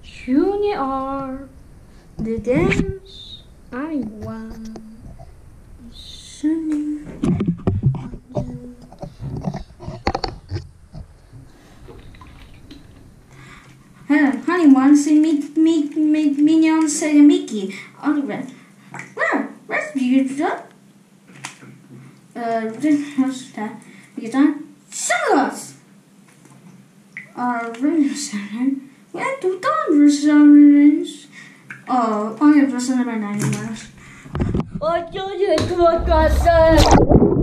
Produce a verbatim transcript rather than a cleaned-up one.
Junior, the dance I want. Sunny. Hey, honey, want to see me, me, me, Minion say Mickey? Oliver, where, where's the Uh, what's that? You done? Sunglasses. Uh, ring seven. Where to thunder summons? Oh, only person number nine. Oh, you come on,